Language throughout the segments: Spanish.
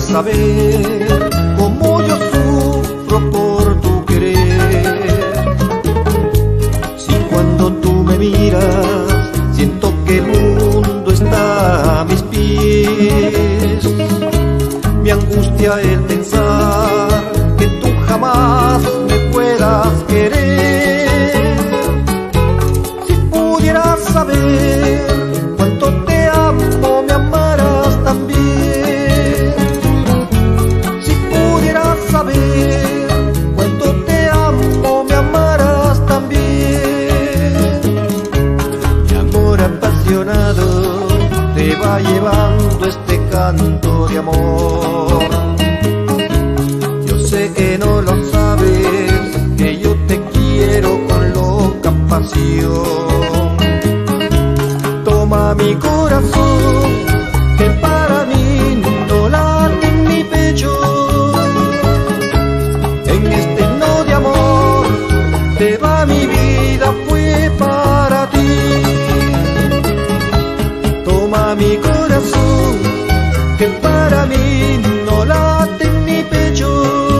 saber cómo yo sufro por tu querer. Si cuando tú me miras siento que el mundo está a mis pies, me angustia el pensar que tú jamás me puedas querer. Si pudieras saber cuánto te amo, me amarás también. Si pudieras saber cuánto te amo, me amarás también. Mi amor apasionado te va llevando este canto de amor. Yo sé que no lo sabes, que yo te quiero con loca pasión. Toma mi corazón, que para mí no late en mi pecho. En este himno de amor te va mi vida, fue para ti. Toma mi corazón, que para mí no late en mi pecho.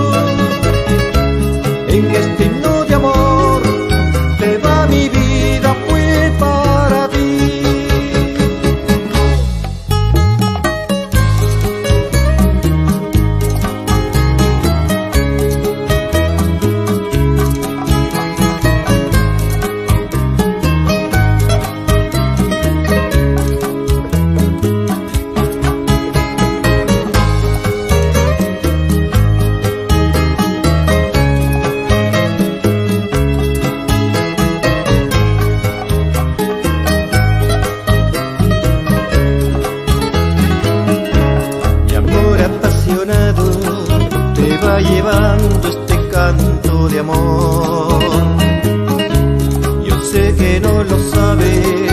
En este himno de amor te va mi vida, fue para ti. Te va llevando este canto de amor. Yo sé que no lo sabes,